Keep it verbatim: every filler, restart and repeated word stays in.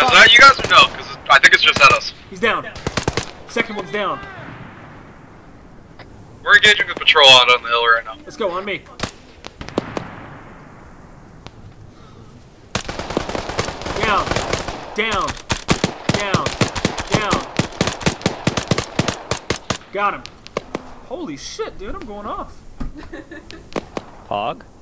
Yeah, is that you guys or no? Because I think it's just at us. He's down. Second one's down. We're engaging the patrol out on the hill right now. Let's go, on me. Down. Down. Down. Down. Got him. Holy shit, dude, I'm going off. Pog?